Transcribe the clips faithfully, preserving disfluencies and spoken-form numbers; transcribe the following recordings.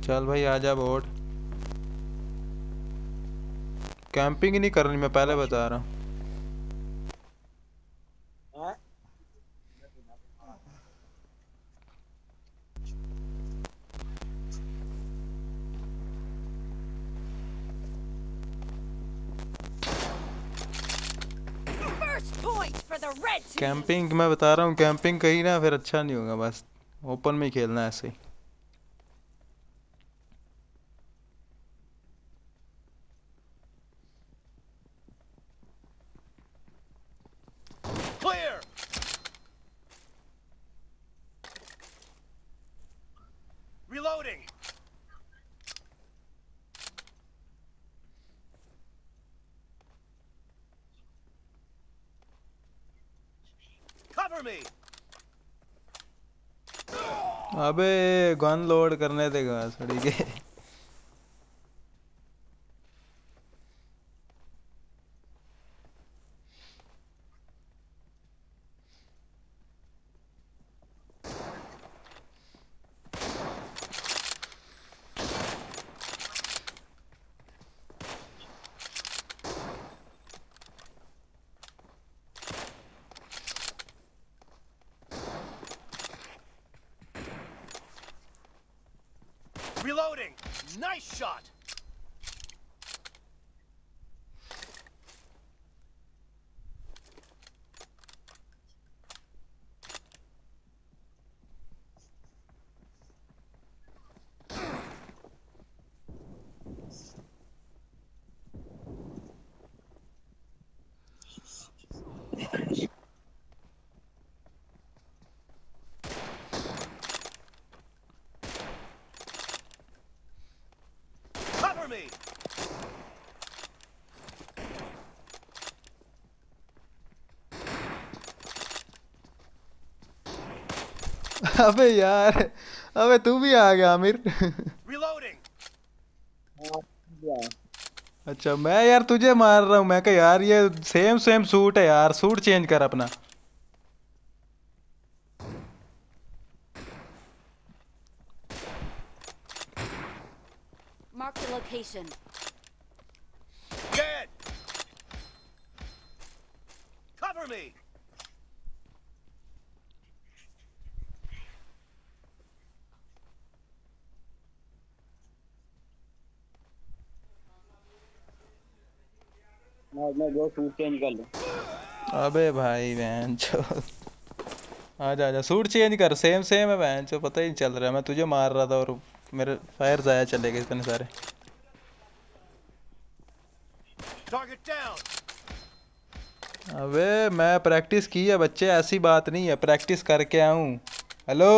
चल भाई आजा बोट। कैंपिंग ही नहीं करनी, मैं पहले बता रहा हूँ। First point for the red team. Camping मैं बता रहा हूँ, कैंपिंग कहीं ना फिर अच्छा नहीं होगा, बस ओपन में ही खेलना है ऐसे ही। Clear. Reloading. Cover me. अबे गन लोड करने देगा सड़ी के। Reloading. Nice shot. Cover me. अबे यार, अबे तू भी आ गया आमिर। Reloading. अच्छा मैं यार तुझे मार रहा हूँ, मैं कहा यार ये सेम सेम सूट है यार, सूट चेंज कर अपना। Mark the location. Dead. Cover me. मैं मैं जो सूट चेंज कर लूं। अबे भाई बहन चो, आजा आजा सूट चेंज कर, सेम सेम है बहन चो, पता ही नहीं चल रहा है। मैं तुझे मार रहा था और मेरे फायर जाया चले गए इतने सारे। Target down. अबे मैं प्रैक्टिस की है बच्चे, ऐसी बात नहीं है, प्रैक्टिस करके आऊं। हेलो।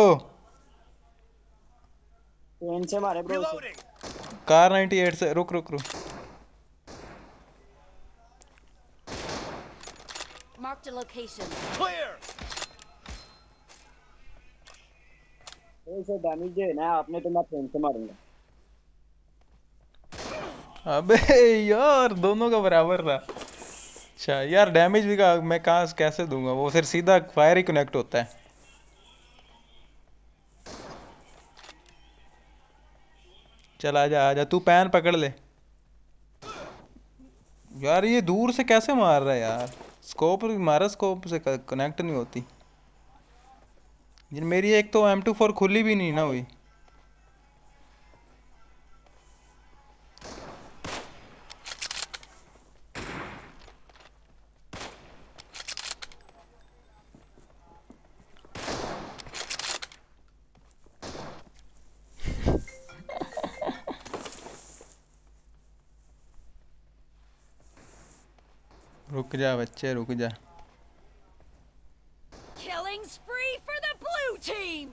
ट्रेन से मारे ब्रो से। Reloading. कार नाइंटी एट से, रुक रुक रुक। Mark the location. Clear. ऐसे डैमेज है ना आपने, तो मैं ट्रेन से मारूंगा। अबे यार दोनों का बराबर था। अच्छा यार डैमेज भी का मैं कहाँ कैसे दूंगा, वो फिर सीधा फायर ही कनेक्ट होता है। चल आजा आजा, तू पैन पकड़ ले। यार ये दूर से कैसे मार रहा है यार, स्कोप मारा, स्कोप से कनेक्ट नहीं होती। ये मेरी एक तो एम टू फोर खुली भी नहीं ना हुई। रुक जा बच्चे रुक जा। Killing spree for the blue team.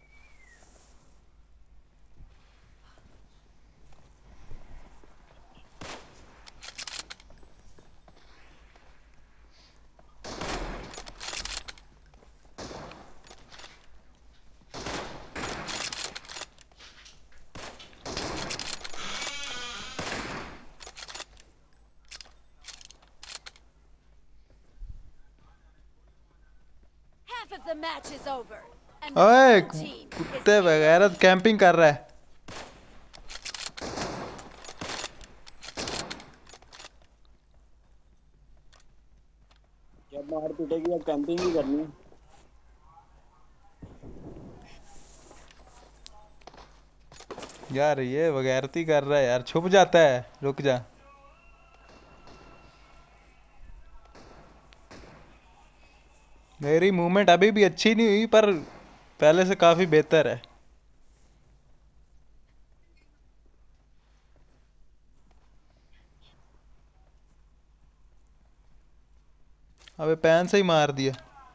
Half of the match is over, and the ओए blue team is कुत्ते in the बगैरत lead. कैंपिंग कर रहा है। पिटेगी अब कैंपिंग ही करनी है। यार ये बगैरती कर रहा है यार, छुप जाता है, रुक जा। मेरी मूवमेंट अभी भी अच्छी नहीं हुई पर पहले से काफी बेहतर है। अबे पैन से ही मार दिया।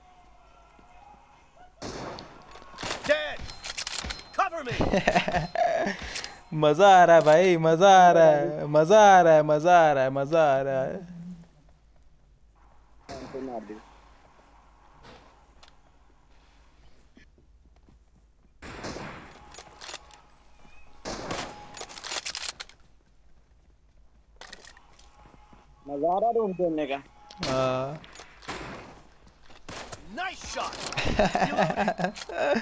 Dead. Cover me. मजा आ रहा है भाई, मजा आ रहा है, मजा आ रहा है, मजा आ रहा है, मजा आ रहा है। पैन से मार दी। मजा आ रहा है रूम खेलने का। हाँ। Nice shot. Reloading.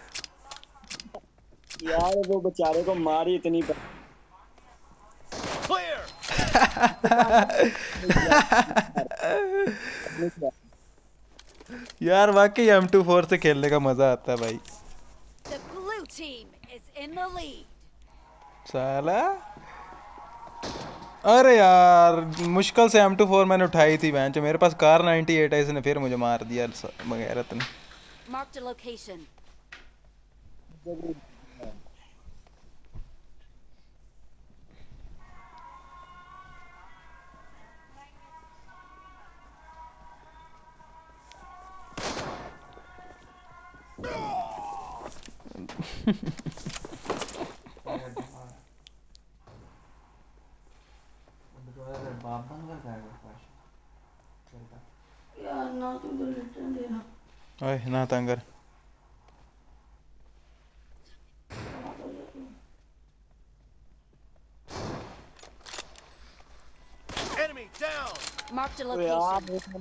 यार वो बेचारे को मारी इतनी प- Clear. अपनी क्या- यार वाकई एम टू फोर से खेलने का मजा आता है भाई। The blue team is in the lead. साला अरे यार मुश्किल से एम टू फोर मैंने उठाई थी बेंच, मेरे पास कार नाइंटी एट है, इसने फिर मुझे मार दिया बगैरत ने। Marked a location. ओए ना तंग कर। Enemy down. Marked a तो यार location.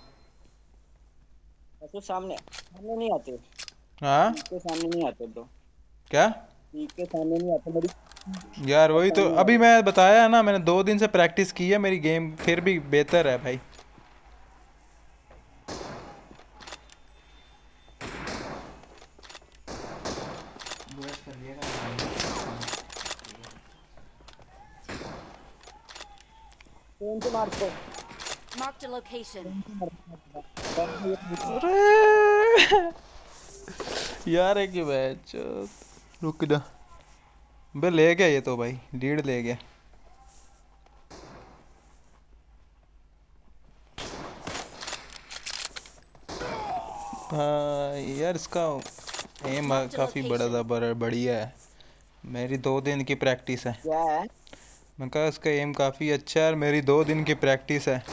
ऐसे सामने सामने नहीं आते, हाँ पीक के सामने नहीं आते तो क्या पीक के सामने नहीं आते मेरी। यार, वही तो अभी मैं बताया ना, मैंने दो दिन से प्रैक्टिस की है, मेरी गेम फिर भी बेहतर है भाई। ट्रेन से मार को Marked a location. अरे यार है कि मैच, रुक जा बे, ले गया ये तो भाई, लीड ले गया। हाँ यार इसका एम काफी बड़ा था, बड़ा बढ़िया है। मेरी दो दिन की प्रैक्टिस है। क्या है? मैं कहा इसका एम काफी अच्छा है और मेरी दो दिन की प्रैक्टिस है।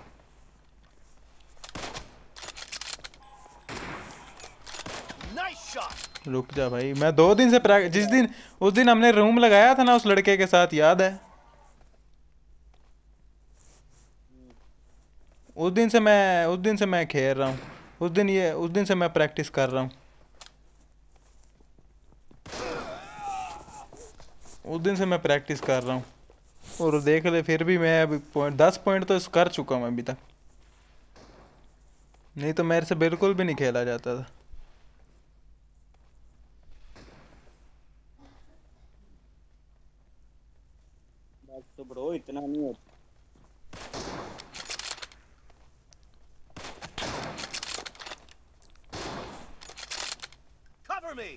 Nice shot. रुक जा भाई, मैं दो दिन से प्रैक्टिस, जिस दिन उस दिन हमने रूम लगाया था ना उस लड़के के साथ, याद है? उस दिन से मैं उस दिन से मैं खेल रहा हूँ, उस दिन ये उस दिन से मैं प्रैक्टिस कर रहा हूँ। उस दिन से मैं प्रैक्टिस कर रहा हूँ और देख ले फिर भी मैं अभी पॉइंट दस पॉइंट तो कर चुका हूँ अभी तक, नहीं तो मेरे से बिल्कुल भी नहीं खेला जाता था। बस तो ब्रो इतना नहीं होता। Cover me.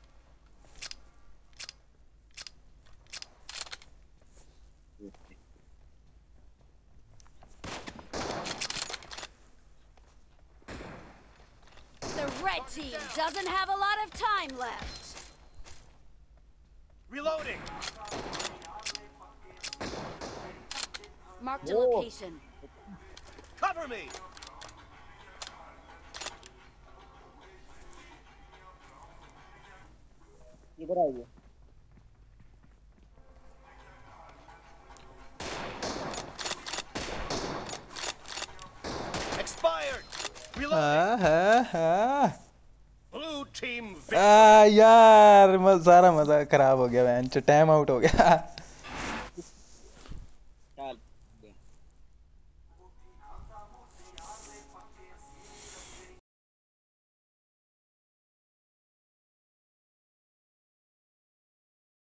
The red team doesn't have a lot of time left. Reloading. Marked a Whoa. location. Cover me. इधर आइए। Expired. Reloading. हाँ हाँ हाँ Blue team victory. आ, यार म- सारा मजा खराब हो गया, टाइम आउट हो गया।